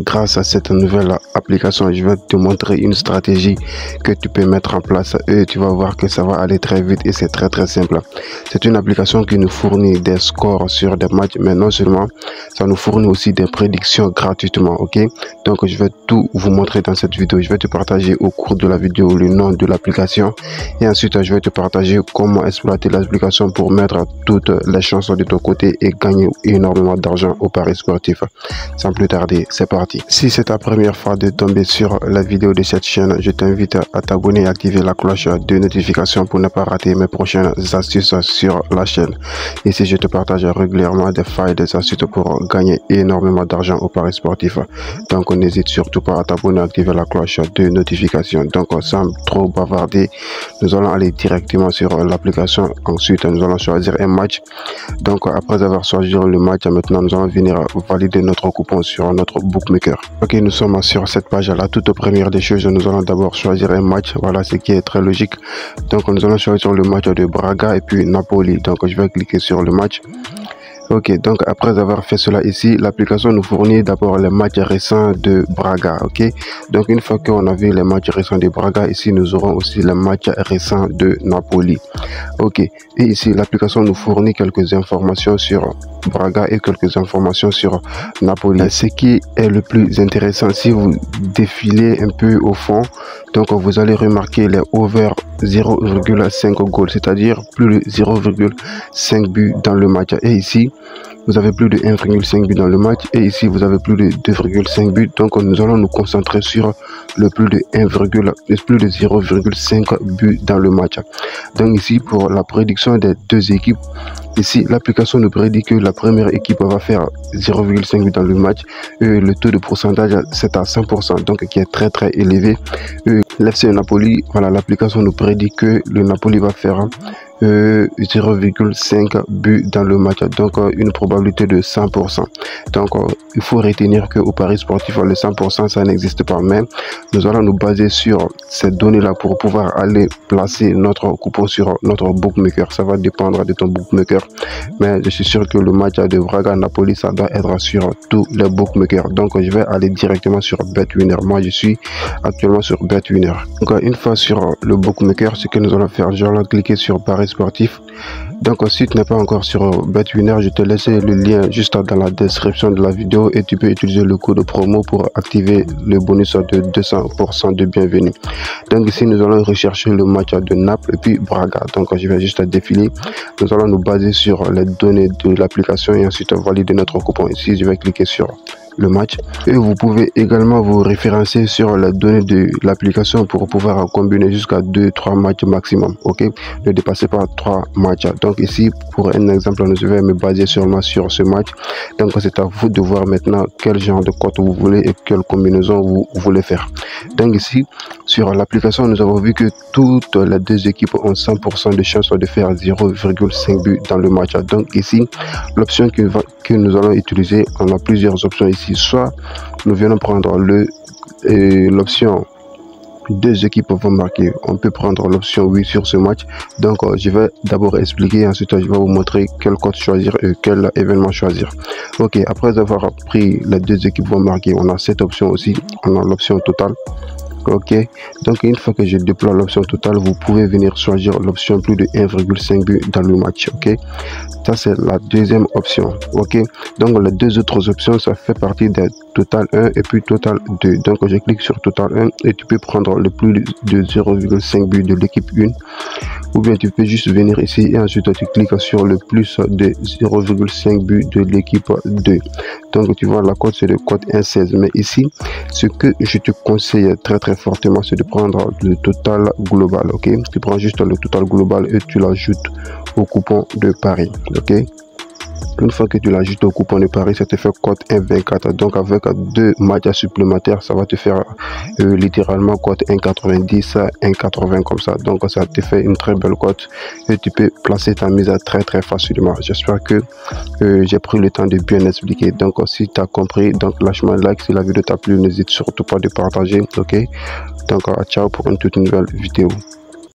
grâce à cette nouvelle application, je vais te montrer une stratégie que tu peux mettre en place et tu vas voir que ça va aller très vite et c'est très simple. C'est une application qui nous fournit des scores sur des matchs, mais non seulement, ça nous fournit aussi des prédictions gratuitement, ok? Donc je vais tout vous montrer dans cette vidéo. Je vais te partager au cours de la vidéo le nom de l'application et ensuite je vais te partager comment exploiter l'application pour mettre toutes les chances de ton côté et gagner énormément d'argent au paris sportif. Sans plus tarder, c'est parti. Si c'est ta première fois de tomber sur la vidéo de cette chaîne, je t'invite à t'abonner et activer la cloche de notification pour ne pas rater mes prochaines astuces sur la chaîne. Ici, je te partage régulièrement des failles, des astuces pour gagner énormément d'argent au paris sportif. Donc, n'hésite surtout pas à t'abonner et activer la cloche de notification. Donc, sans trop bavarder, nous allons aller directement sur l'application. Ensuite, nous allons choisir un match. Donc, après avoir choisi le match, maintenant, nous allons venir valider notre coupon sur notre bookmaker. Ok, nous sommes sur cette page. La toute première des choses, nous allons d'abord choisir un match. Voilà, ce qui est très logique. Donc, nous allons choisir le match de Braga et puis Napoli. Donc, je vais cliquer sur le match. Ok, donc après avoir fait cela ici, l'application nous fournit d'abord les matchs récents de Braga, ok. Donc une fois qu'on a vu les matchs récents de Braga, ici nous aurons aussi les matchs récents de Napoli, ok. Et ici l'application nous fournit quelques informations sur Braga et quelques informations sur Napoli. Ce qui est le plus intéressant, si vous défilez un peu au fond, donc vous allez remarquer les over 0,5 goals, c'est-à-dire plus de 0,5 buts dans le match. Et ici, vous avez plus de 1,5 but dans le match et ici vous avez plus de 2,5 buts. Donc nous allons nous concentrer sur le plus de 0,5 but dans le match. Donc ici pour la prédiction des deux équipes, ici l'application nous prédit que la première équipe va faire 0,5 but dans le match et le taux de pourcentage c'est à 100%, donc qui est très élevé. L'FC Napoli, voilà, l'application nous prédit que le Napoli va faire 0,5 but dans le match, donc une probabilité de 100%. Donc il faut retenir que au paris sportif le 100% ça n'existe pas, mais nous allons nous baser sur ces données là pour pouvoir aller placer notre coupon sur notre bookmaker. Ça va dépendre de ton bookmaker, mais je suis sûr que le match de Braga Napoli ça doit être sur tous les bookmakers. Donc je vais aller directement sur BetWinner. Moi je suis actuellement sur BetWinner. Donc une fois sur le bookmaker, ce que nous allons faire, je vais cliquer sur paris sportif. Donc si tu n'es pas encore sur BetWinner, je te laisse le lien juste dans la description de la vidéo et tu peux utiliser le code promo pour activer le bonus de 200% de bienvenue. Donc ici nous allons rechercher le match de Naples et puis Braga. Donc je vais juste défiler. Nous allons nous baser sur les données de l'application et ensuite valider notre coupon. Ici je vais cliquer sur le match et vous pouvez également vous référencer sur les données de l'application pour pouvoir combiner jusqu'à 2-3 matchs maximum, ok. Ne dépassez pas 3 matchs. Donc ici pour un exemple, je vais me baser seulement sur ce match. Donc c'est à vous de voir maintenant quel genre de cote vous voulez et quelle combinaison vous voulez faire. Donc ici sur l'application nous avons vu que toutes les deux équipes ont 100% de chance de faire 0,5 but dans le match. Donc ici l'option que nous allons utiliser, on a plusieurs options ici. Soit nous venons prendre l'option deux équipes vont marquer, on peut prendre l'option oui sur ce match. Donc je vais d'abord expliquer, ensuite je vais vous montrer quel code choisir et quel événement choisir. Ok, après avoir pris les deux équipes vont marquer, on a cette option aussi, on a l'option totale. Ok, donc une fois que je déploie l'option totale, vous pouvez venir choisir l'option plus de 1,5 but dans le match. Ok, ça c'est la deuxième option. Ok, donc les deux autres options ça fait partie des total 1 et puis total 2. Donc je clique sur total 1 et tu peux prendre le plus de 0,5 but de l'équipe 1, ou bien tu peux juste venir ici et ensuite tu cliques sur le plus de 0,5 but de l'équipe 2. Donc tu vois la cote c'est le code 1,16, mais ici ce que je te conseille très fortement c'est de prendre le total global. Ok, tu prends juste le total global et tu l'ajoutes au coupon de Paris. Ok, une fois que tu l'ajoutes au coupon de Paris, ça te fait cote 1,24. Donc avec deux matchs supplémentaires, ça va te faire littéralement cote 1,90, 1,80 comme ça. Donc ça te fait une très belle cote et tu peux placer ta mise très facilement. J'espère que j'ai pris le temps de bien expliquer. Donc si tu as compris, donc lâche-moi un like. Si la vidéo t'a plu, n'hésite surtout pas de partager. Ok, donc ciao pour une toute nouvelle vidéo.